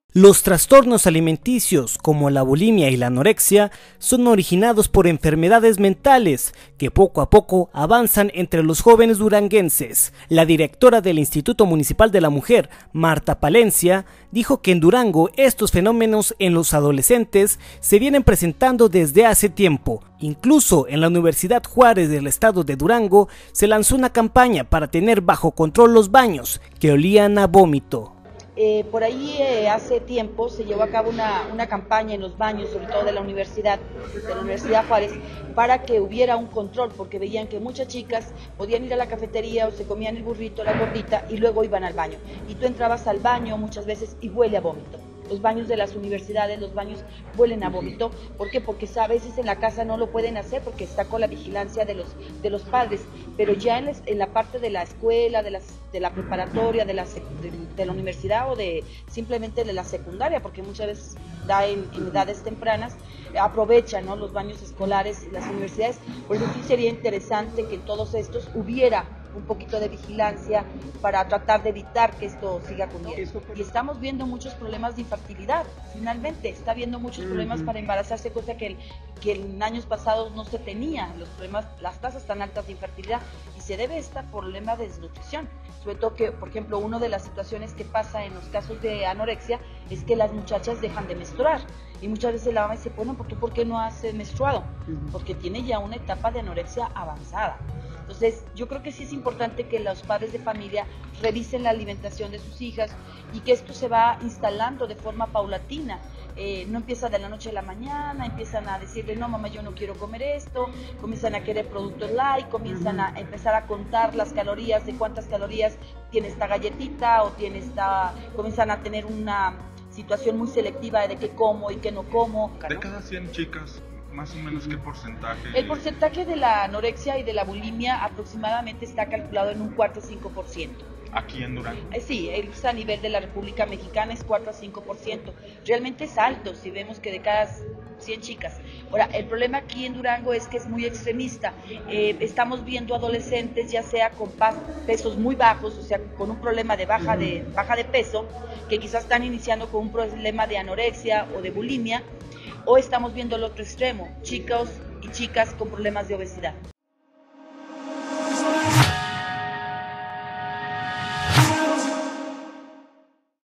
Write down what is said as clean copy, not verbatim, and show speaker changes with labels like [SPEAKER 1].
[SPEAKER 1] Los trastornos alimenticios, como la bulimia y la anorexia, son originados por enfermedades mentales que poco a poco avanzan entre los jóvenes duranguenses. La directora del Instituto Municipal de la Mujer, Marta Palencia, dijo que en Durango estos fenómenos en los adolescentes se vienen presentando desde hace tiempo. Incluso en la Universidad Juárez del estado de Durango se lanzó una campaña para tener bajo control los baños que olían a vómito.
[SPEAKER 2] Por ahí hace tiempo se llevó a cabo una campaña en los baños, sobre todo de la Universidad Juárez, para que hubiera un control, porque veían que muchas chicas podían ir a la cafetería o se comían el burrito, la gordita y luego iban al baño. Y tú entrabas al baño muchas veces y huele a vómito. Los baños de las universidades, los baños huelen a vómito. ¿Por qué? Porque a veces en la casa no lo pueden hacer porque está con la vigilancia de los padres, pero ya en la parte de la escuela, de la preparatoria, de la universidad o de simplemente de la secundaria, porque muchas veces da en edades tempranas, aprovechan, ¿no?, los baños escolares y las universidades. Por eso sí sería interesante que en todos estos hubiera un poquito de vigilancia para tratar de evitar que esto siga ocurriendo. Y estamos viendo muchos problemas de infertilidad, finalmente, está habiendo muchos problemas para embarazarse, cosa que en años pasados no se tenía, las tasas tan altas de infertilidad, y se debe a este problema de desnutrición. Sobre todo que, por ejemplo, una de las situaciones que pasa en los casos de anorexia es que las muchachas dejan de menstruar. Y muchas veces la mamá dice, bueno, ¿tú por qué no has menstruado? Porque tiene ya una etapa de anorexia avanzada. Entonces, yo creo que sí es importante que los padres de familia revisen la alimentación de sus hijas y que esto se va instalando de forma paulatina. No empieza de la noche a la mañana, empiezan a decirle, no mamá, yo no quiero comer esto, comienzan a querer productos light, comienzan a empezar a contar las calorías, de cuántas calorías tiene esta galletita o comienzan a tener una situación muy selectiva de qué como y qué no como.
[SPEAKER 3] De cada 100 chicas, más o menos, ¿qué porcentaje?
[SPEAKER 2] El porcentaje de la anorexia y de la bulimia aproximadamente está calculado en un 4 a 5%.
[SPEAKER 3] ¿Aquí en Durango?
[SPEAKER 2] Sí, a nivel de la República Mexicana es 4 a 5%. Realmente es alto si vemos que de cada 100 chicas. Ahora, el problema aquí en Durango es que es muy extremista. Estamos viendo adolescentes ya sea con pesos muy bajos, o sea, con un problema de baja de peso, que quizás están iniciando con un problema de anorexia o de bulimia, o estamos viendo el otro extremo, chicos y chicas con problemas de obesidad.